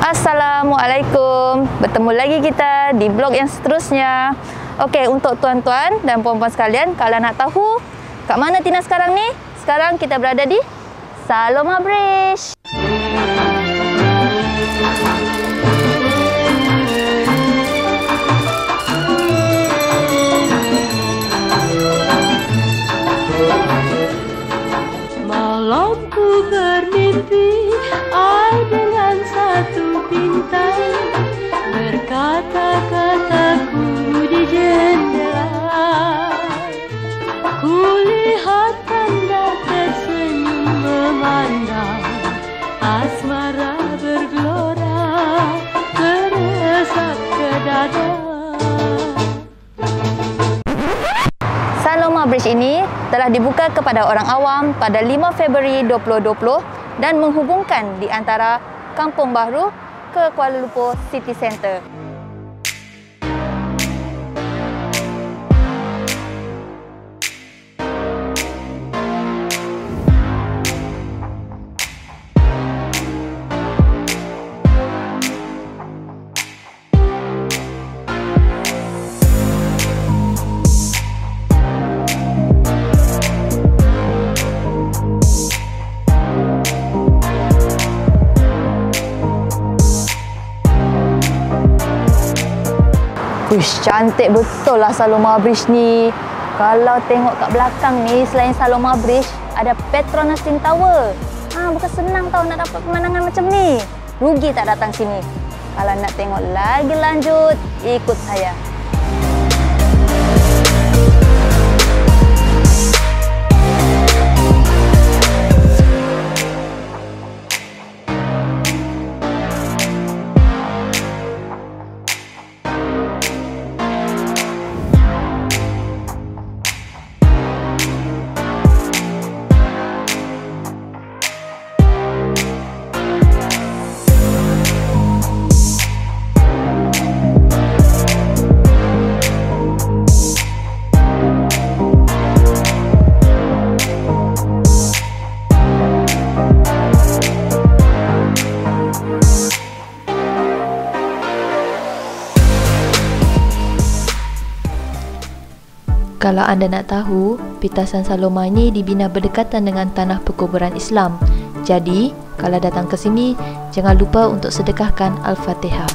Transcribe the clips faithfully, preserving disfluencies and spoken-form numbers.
Assalamualaikum. Bertemu lagi kita di blog yang seterusnya. Okey, untuk tuan-tuan dan puan-puan sekalian, kalau nak tahu kat mana Tina sekarang ni? Sekarang kita berada di Saloma Bridge. Malam ku bermimpi ai dengan satu bintang berkata-kataku di jendela. Kulihat tanda tersenyum memandang, asmara bergelora meresap ke dada. Saloma Bridge ini telah dibuka kepada orang awam pada lima Februari dua ribu dua puluh dan menghubungkan di antara Kampung Bahru ke Kuala Lumpur City Centre. Uish, cantik betul lah Saloma Bridge ni. Kalau tengok kat belakang ni, selain Saloma Bridge, ada Petronas Twin Tower. Ha, bukan senang tau nak dapat pemandangan macam ni. Rugi tak datang sini. Kalau nak tengok lagi lanjut, ikut saya. Kalau anda nak tahu, pitasan Saloma ini dibina berdekatan dengan tanah perkuburan Islam. Jadi, kalau datang ke sini, jangan lupa untuk sedekahkan Al-Fatihah.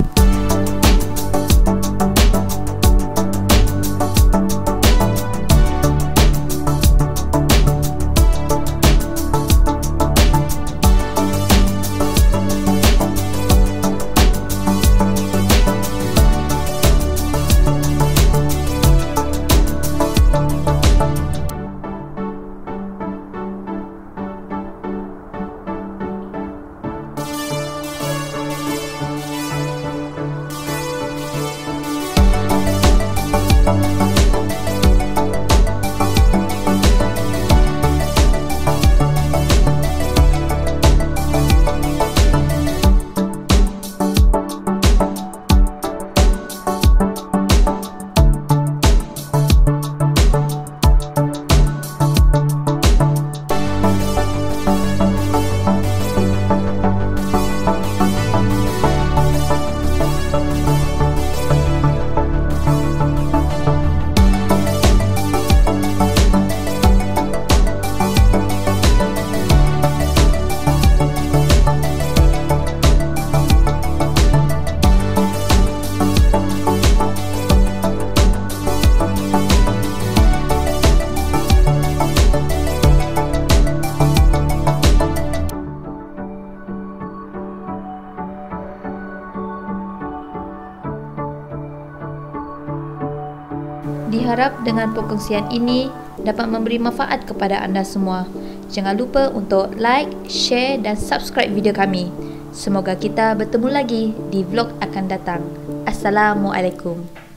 Diharap dengan perkongsian ini dapat memberi manfaat kepada anda semua. Jangan lupa untuk like, share dan subscribe video kami. Semoga kita bertemu lagi di vlog akan datang. Assalamualaikum.